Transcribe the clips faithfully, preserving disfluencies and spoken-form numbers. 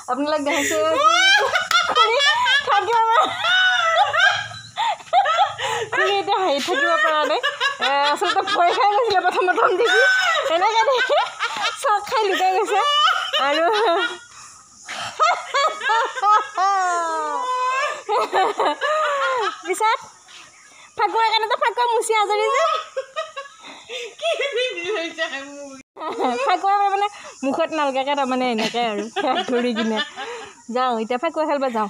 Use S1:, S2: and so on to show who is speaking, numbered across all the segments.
S1: আপোনালোক দেখিছে থাকিব এতিয়া হেৰি থাকিব পৰা নাই আচলতে ভয় খাই গৈছিলে প্ৰথম প্ৰথম দেখি এনেকৈ দেখি চক খাই লুকাই গৈছে আৰু পিছত ফাকুৱাৰ কাৰণেতো ফাকুৱা মুচি আজৰি যে ফাকুৱাৰ মানে মুখত নালগাকে তাৰমানে এনেকৈ আৰু ধৰি কিনে যাওঁ এতিয়া ফাকুৱা খেলিব যাওঁ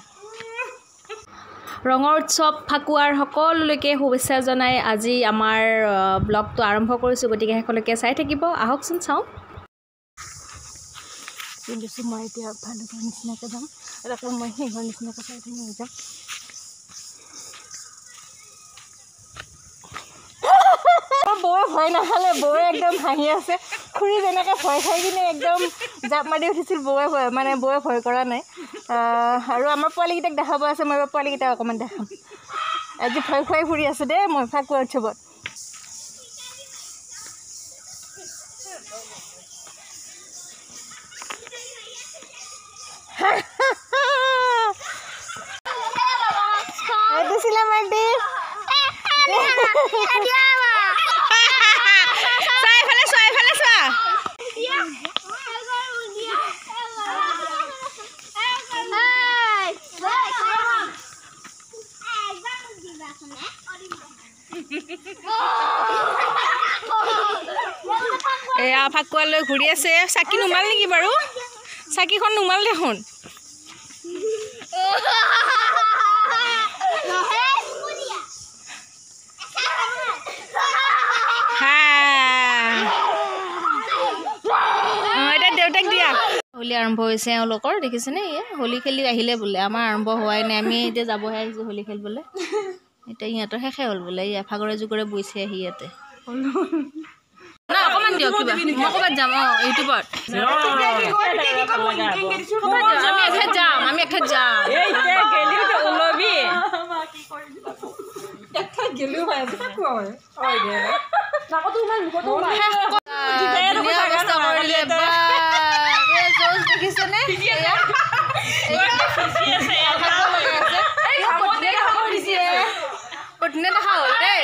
S1: ৰঙৰ উৎসৱ ফাকুৱাৰ সকলোলৈকে শুভেচ্ছা জনাই আজি আমাৰ ব্লগটো আৰম্ভ কৰিছোঁ গতিকে শেষলৈকে চাই থাকিব আহকচোন চাওঁ কিন্তু মই এতিয়া ভালুকৰ নিচিনাকৈ যাম এটা মই সিংহৰ নিচিনাকৈ চাই থাকি হৈ যাম বৌয়ে ভয় নাখালে বৌয়ে একদম হাঁহি আছে খুৰী যেনেকৈ ভয় খাই কিনে একদম জাপ মাৰি উঠিছিল বৌয়ে ভয় মানে বৌয়ে ভয় কৰা নাই আৰু আমাৰ পোৱালীকেইটাক দেখাব আছে মই পোৱালীকেইটাক অকণমান দেখাম আজি ভয় খুৱাই ফুৰি আছোঁ দেই মই ফাকুৱা উৎসৱত এইটো চিলা মাৰ্টি এয়া ফাকুৱালৈ ঘূৰি আছে চাকি নুমাল নেকি বাৰু চাকিখন নুমাল দেখোন এতিয়া দেউতাক দিয়া হোলী আৰম্ভ হৈছে এওঁলোকৰ দেখিছেনে ইয়ে হোলী খেলি আহিলে বোলে আমাৰ আৰম্ভ হোৱাই নাই আমি এতিয়া যাবহে আহিছোঁ হোলী খেলিবলৈ এতিয়া ইহঁতৰ শেষে হ'ল বোলে ইয়া ভাগৰে জোগৰে বৈছে আহি ইয়াতে না অকণমান দিয়ক কিবা মই ক'ৰবাত যাম অঁ ইউটিউবত আমি এঠাইত যাম আমি এঠাইত যাম ওলবি দেখিছেনে কঠিনে দেখা হ'ল দেই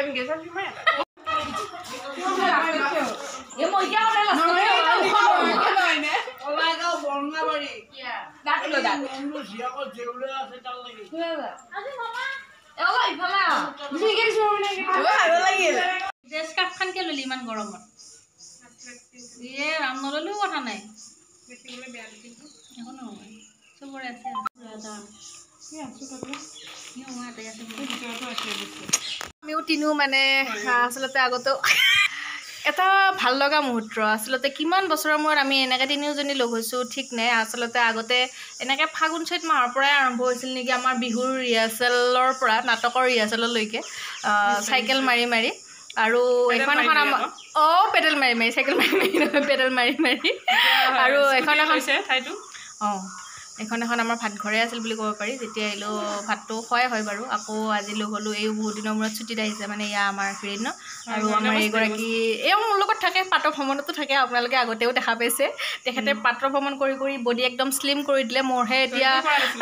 S1: কাপখানকে ললি ইমান গৰমত ইয়ে ৰাম নললেও কথা নাই চবৰে আছে আমিও তিনিও মানে আচলতে আগতেও এটা ভাল লগা মুহূৰ্ত আচলতে কিমান বছৰৰ মূৰত আমি এনেকৈ তিনিওজনী লগ হৈছোঁ ঠিক নাই আচলতে আগতে এনেকৈ ফাগুন চৈত মাহৰ পৰাই আৰম্ভ হৈছিল নেকি আমাৰ বিহুৰ ৰিহাৰ্চেলৰ পৰা নাটকৰ ৰিহাৰ্চেললৈকে চাইকেল মাৰি মাৰি আৰু এখন এখন আমাৰ অঁ পেডেল মাৰি মাৰি চাইকেল মাৰি মাৰি নহয় পেডেল মাৰি মাৰি আৰু এখন এখন ঠাইটো অঁ এখন এখন আমাৰ ভাত ঘৰে আছিল বুলি ক'ব পাৰি যেতিয়া আহিলেও ভাতটো খোৱাই হয় বাৰু আকৌ আজি লগ হ'লোঁ এই বহুত দিনৰ মূৰত ছুটীত আহিছে মানে এয়া আমাৰ হিৰণ্য আৰু আমাৰ এইগৰাকী এই মোৰ লগত থাকে পাত্ৰ ভ্ৰমণতো থাকে আপোনালোকে আগতেও দেখা পাইছে তেখেতে পাত্ৰ ভ্ৰমণ কৰি কৰি বডি একদম শ্লিম কৰি দিলে মোৰহে এতিয়া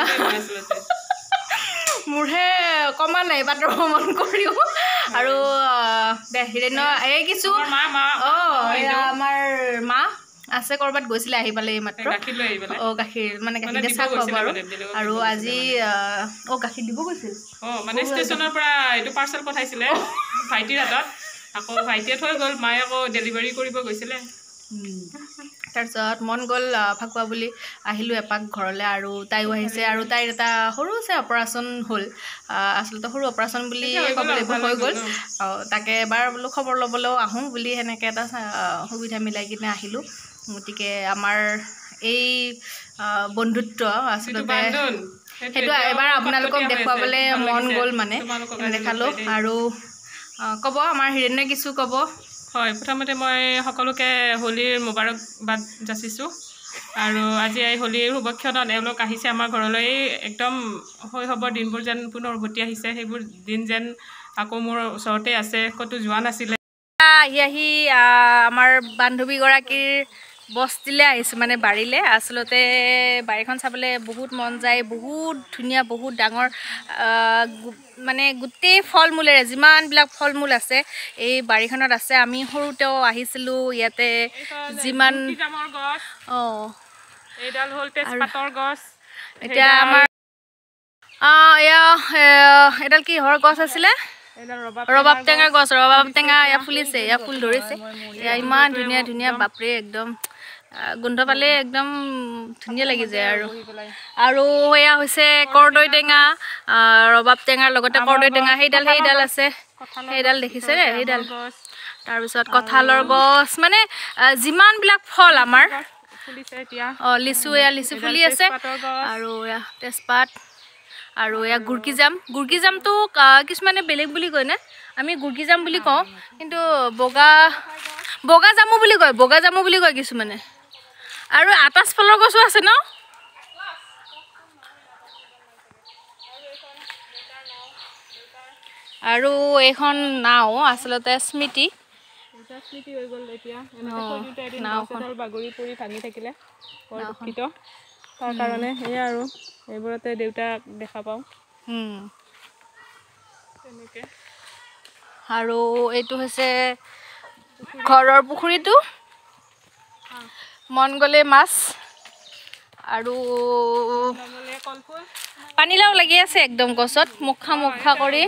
S1: মোৰহে কমা নাই পাত্ৰ ভ্ৰমণ কৰিও আৰু হিৰণ্য এই কিছু অঁ আমাৰ মা আছে ক'ৰবাত গৈছিলে আহি পালে এই মাত্ৰ অঁ গাখীৰ মানে গাখীৰ কেঁচা খুৱাব আৰু আৰু আজি অঁ গাখীৰ দিব গৈছিল
S2: অঁ মানে ষ্টেচনৰ পৰা এইটো পাৰ্চেল পঠাইছিলে ভাইটিৰ হাতত আকৌ ভাইটিয়ে থৈ গ'ল মায়ে আকৌ ডেলিভাৰী কৰিব গৈছিলে
S1: তাৰপিছত মন গ'ল ফাকুৱা বুলি আহিলোঁ এপাক ঘৰলৈ আৰু তাইও আহিছে আৰু তাইৰ এটা সৰুছে অপাৰেশ্যন হ'ল আচলতে সৰু অপাৰেশ্যন বুলি ক'ব লাগিব হৈ গ'ল তাকে এবাৰ বোলো খবৰ ল'বলৈও আহোঁ বুলি সেনেকৈ এটা সুবিধা মিলাই কিনে আহিলোঁ গতিকে আমাৰ এই বন্ধুত্ব আচলতে সেইটো এবাৰ আপোনালোকক দেখুৱাবলৈ মন গ'ল মানে দেখালোঁ আৰু ক'ব আমাৰ হিৰণ্যই কিছু ক'ব
S2: হয় প্ৰথমতে মই সকলোকে হোলীৰ মোবাৰকবাদ যাচিছোঁ আৰু আজি এই হোলীৰ শুভক্ষণত এওঁলোক আহিছে আমাৰ ঘৰলৈ একদম শৈশৱৰ দিনবোৰ যেন পুনৰ উভতি আহিছে সেইবোৰ দিন যেন আকৌ মোৰ ওচৰতে আছে ক'তো যোৱা নাছিলে
S1: আহি আহি আমাৰ বান্ধৱীগৰাকীৰ বস্তিলে আহিছোঁ মানে বাৰীলে আচলতে বাৰীখন চাবলৈ বহুত মন যায় বহুত ধুনীয়া বহুত ডাঙৰ মানে গোটেই ফল মূলেৰে যিমানবিলাক ফল মূল আছে এই বাৰীখনত আছে আমি সৰুতেও আহিছিলোঁ ইয়াতে যিমান অঁ
S2: এইডাল হ'ল তেজপাতৰ গছ
S1: এতিয়া আমাৰ এয়া এডাল কিহৰ গছ আছিলে ৰবাব টেঙাৰ গছ ৰবাব টেঙা এয়া ফুলিছে এয়া ফুল ধৰিছে এয়া ইমান ধুনীয়া ধুনীয়া বাপৰে একদম গোন্ধ পালে একদম ধুনীয়া লাগি যায় আৰু আৰু এয়া হৈছে কৰ্দৈ টেঙা ৰবাব টেঙাৰ লগতে কৰ্দৈ টেঙা সেইডাল সেইডাল আছে সেইডাল দেখিছে সেইডাল তাৰপিছত কঁঠালৰ গছ মানে যিমানবিলাক ফল আমাৰ অঁ লিচু এয়া লিচু ফুলি আছে আৰু এয়া তেজপাত আৰু এয়া গুৰকি জাম গুৰকি জামটো কিছুমানে বেলেগ বুলি কয় নে আমি গুৰকি জাম বুলি কওঁ কিন্তু বগা বগা জামু বুলি কয় বগা জামু বুলি কয় কিছুমানে আৰু আটাচ ফলৰ গছো আছে ন আৰু এইখন নাও আচলতে স্মৃতি
S2: স্মৃতি হৈ গ'ল এতিয়া নাওখন বাগৰি পৰি ভাঙি থাকিলে বৰ দুখিত তাৰ কাৰণে সেয়া আৰু এইবোৰতে দেউতাক দেখা পাওঁ তেনেকৈ
S1: আৰু এইটো হৈছে ঘৰৰ পুখুৰীটো মন গ'লে মাছ আৰু পানীলাও লাগি আছে একদম গছত মুখা মুখা কৰি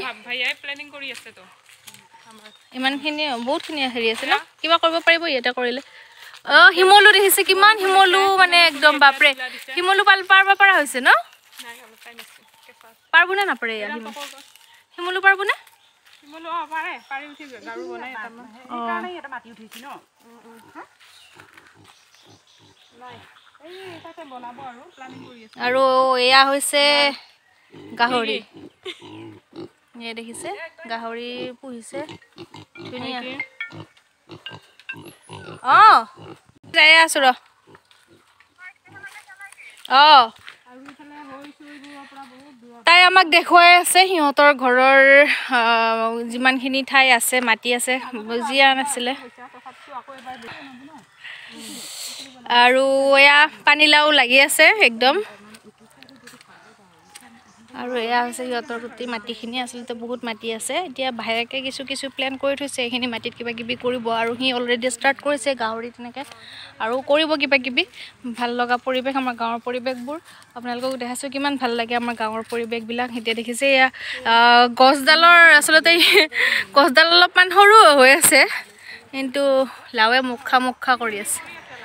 S1: ইমানখিনি বহুতখিনি হেৰি আছে ন কিবা কৰিব পাৰিব ইয়াতে কৰিলে অঁ শিমলু দেখিছে কিমান শিমলু মানে একদম বাপৰে শিমলু পাল পাৰব পৰা হৈছে ন পাৰবো নে নাপাৰে শিমলু পাৰবো নে আৰু এয়া হৈছে গাহৰি এয়া দেখিছে গাহৰি পুহিছে ধুনীয়া অঁ যাই আছো ৰ অঁ তাই আমাক দেখুৱাই আছে সিহঁতৰ ঘৰৰ যিমানখিনি ঠাই আছে মাটি আছে বুজিয়া নাছিলে আৰু এয়া পানীলাও লাগি আছে একদম আৰু এয়া হৈছে সিহঁতৰ গোটেই মাটিখিনি আচলতে বহুত মাটি আছে এতিয়া ভায়েকে কিছু কিছু প্লেন কৰি থৈছে এইখিনি মাটিত কিবা কিবি কৰিব আৰু সি অলৰেডি ষ্টাৰ্ট কৰিছে গাহৰি তেনেকৈ আৰু কৰিব কিবা কিবি ভাল লগা পৰিৱেশ আমাৰ গাঁৱৰ পৰিৱেশবোৰ আপোনালোকক দেখাইছোঁ কিমান ভাল লাগে আমাৰ গাঁৱৰ পৰিৱেশবিলাক এতিয়া দেখিছে এয়া গছডালৰ আচলতে গছডাল অলপমান সৰু হৈ আছে কিন্তু লাৱে মুখা মুখা কৰি আছে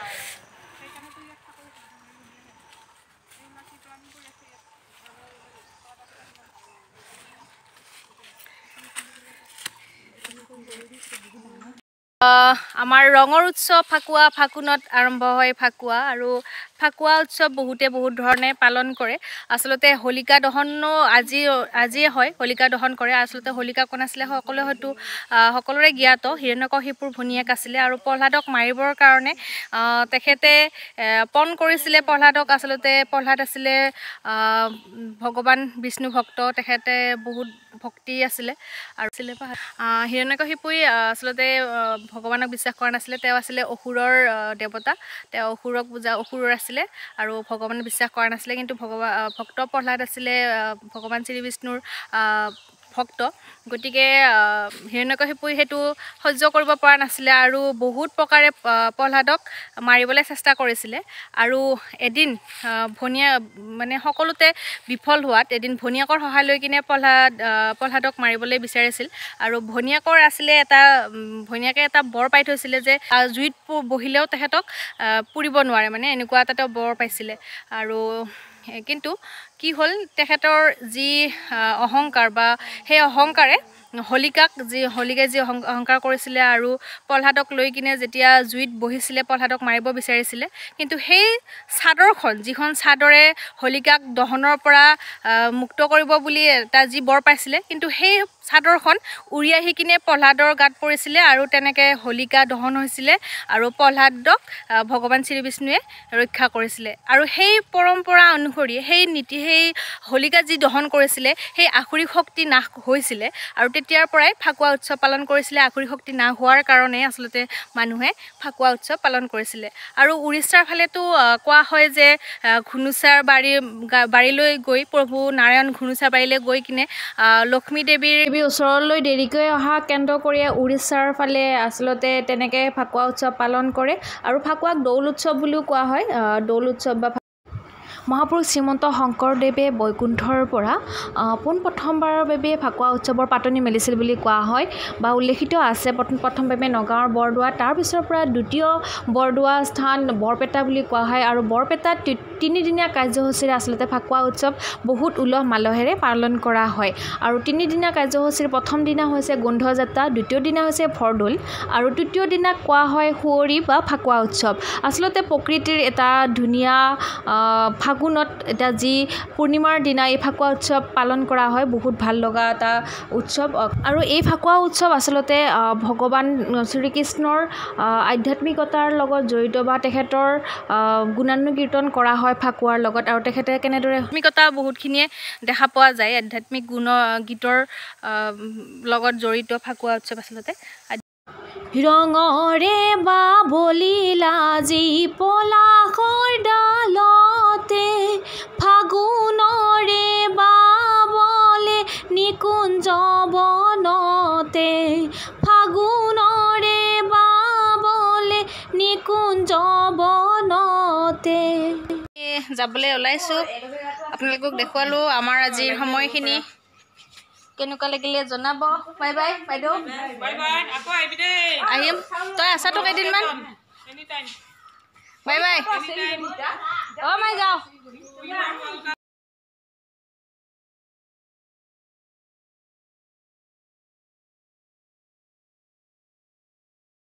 S1: আমাৰ ৰঙৰ উৎসৱ ফাকুৱা ফাকুনত আৰম্ভ হয় ফাকুৱা আৰু ফাকুৱা উৎসৱ বহুতে বহুত ধৰণে পালন কৰে আচলতে হোলিকা দহনো আজি আজিয়ে হয় হোলিকা দহন কৰে আচলতে হোলিকা কোন আছিলে সকলোৱে হয়তো সকলোৰে জ্ঞাত হিৰণ্যকশিপুৰ ভনীয়েক আছিলে আৰু প্ৰহ্লাদক মাৰিবৰ কাৰণে তেখেতে পণ কৰিছিলে প্ৰহ্লাদক আচলতে প্ৰহ্লাদ আছিলে ভগৱান বিষ্ণু ভক্ত তেখেতে বহুত ভক্তি আছিলে আৰু আছিলে হিৰণ্যকশিপুই আচলতে ভগৱানক বিশ্বাস কৰা নাছিলে তেওঁ আছিলে অসুৰৰ দেৱতা তেওঁ অসুৰক পূজা অসুৰৰ আছিলে আৰু ভগৱানক বিশ্বাস কৰা নাছিলে কিন্তু ভগৱান ভক্ত প্ৰহ্লাদ আছিলে ভগৱান শ্ৰী বিষ্ণুৰ ভক্ত গতিকে হিৰণ্যকশিপুই সেইটো সহ্য কৰিব পৰা নাছিলে আৰু বহুত প্ৰকাৰে প্ৰহ্লাদক মাৰিবলৈ চেষ্টা কৰিছিলে আৰু এদিন ভনীয়া মানে সকলোতে বিফল হোৱাত এদিন ভনীয়েকৰ সহায় লৈ কিনে প্ৰহ্লাদ প্ৰহ্লাদক মাৰিবলৈ বিচাৰিছিল আৰু ভনীয়েকৰ আছিলে এটা ভনীয়েকে এটা বৰ পাই থৈছিলে যে জুইত বহিলেও তেখেতক পুৰিব নোৱাৰে মানে এনেকুৱা এটা তেওঁ বৰ পাইছিলে আৰু কিন্তু কি হ'ল তেখেতৰ যি অহংকাৰ বা সেই অহংকাৰে হোলিকাক যি হোলিকাই যি অহংকাৰ কৰিছিলে আৰু প্ৰহ্লাদক লৈ কিনে যেতিয়া জুইত বহিছিলে প্ৰহ্লাদক মাৰিব বিচাৰিছিলে কিন্তু সেই চাদৰখন যিখন চাদৰে হোলিকাক দহনৰ পৰা মুক্ত কৰিব বুলি এটা যি বৰ পাইছিলে কিন্তু সেই চাদৰখন উৰি আহি কিনে প্ৰহ্লাদৰ গাত পৰিছিলে আৰু তেনেকৈ হোলিকা দহন হৈছিলে আৰু প্ৰহ্লাদক ভগৱান শ্ৰীবিষ্ণুৱে ৰক্ষা কৰিছিলে আৰু সেই পৰম্পৰা অনুসৰি সেই নীতি সেই হোলিকা যি দহন কৰিছিলে সেই আসুৰিক শক্তি নাশ হৈছিলে আৰু তেতিয়াৰ পৰাই ফাকুৱা উৎসৱ পালন কৰিছিলে। আসুৰিক শক্তি নাশ হোৱাৰ কাৰণে আচলতে মানুহে ফাকুৱা উৎসৱ পালন কৰিছিলে। আৰু উৰিষ্যাৰ ফালেতো কোৱা হয় যে ঘুনুচাৰ বাৰী বাৰীলৈ গৈ প্ৰভু নাৰায়ণ ঘুনুচাৰ বাৰীলৈ গৈ কিনে লক্ষ্মী দেৱীৰ ওচৰলৈ দেৰিকৈ অহা কেন্দ্ৰ কৰি উৰিষ্যাৰ ফালে আচলতে তেনেকৈ ফাকুৱা উৎসৱ পালন কৰে আৰু ফাকুৱাক দৌল উৎসৱ বুলিও কোৱা হয়। দৌল উৎসৱ বা মহাপুৰুষ শ্ৰীমন্ত শংকৰদেৱে বৈকুণ্ঠৰ পৰা পোনপ্ৰথমবাৰৰ বাবে ফাকুৱা উৎসৱৰ পাতনি মেলিছিল বুলি কোৱা হয় বা উল্লেখিত আছে। প্ৰথম প্ৰথমভাৱে নগাঁৱৰ বৰদোৱা, তাৰপিছৰ পৰা দ্বিতীয় বৰদোৱা স্থান বৰপেটা বুলি কোৱা হয় আৰু বৰপেটাত তিনিদিনীয়া কাৰ্যসূচীৰে আচলতে ফাকুৱা উৎসৱ বহুত উলহ মালহেৰে পালন কৰা হয়। আৰু তিনিদিনীয়া কাৰ্যসূচীৰ প্ৰথম দিনা হৈছে গোন্ধযাত্ৰা, দ্বিতীয় দিনা হৈছে ভৰদৌল আৰু তৃতীয় দিনা কোৱা হয় সুঁৱৰি বা ফাকুৱা উৎসৱ। আচলতে প্ৰকৃতিৰ এটা ধুনীয়া ফাগুনত এটা যি পূৰ্ণিমাৰ দিনা এই ফাকুৱা উৎসৱ পালন কৰা হয়, বহুত ভাল লগা এটা উৎসৱ। আৰু এই ফাকুৱা উৎসৱ আচলতে ভগৱান শ্ৰীকৃষ্ণৰ আধ্যাত্মিকতাৰ লগত জড়িত বা তেখেতৰ গুণানুকীৰ্তন কৰা হয় ফাকুৱাৰ লগত আৰু তেখেতে কেনেদৰে আধ্যাত্মিকতা বহুতখিনিয়ে দেখা পোৱা যায়। আধ্যাত্মিক গুণ গীতৰ লগত জড়িত ফাকুৱা উৎসৱ আচলতে। ৰঙৰে বা বলিলা যি পলাশৰ ডালতে, ফাগুণৰে বাবলে নিকুঞ্জ বনতে, ফাগুণৰে বাবলে নিকুঞ্জ বনতে। যাবলৈ ওলাইছোঁ, আপোনালোকক দেখুৱালোঁ আমাৰ আজিৰ সময়খিনি। কেনেকুৱা লাগিলে জনাব। বাই বাই বাইদেউ, আহিম। তই আছাতো কেইদিনমান। Bye bye. অঁ মাই যাওঁ।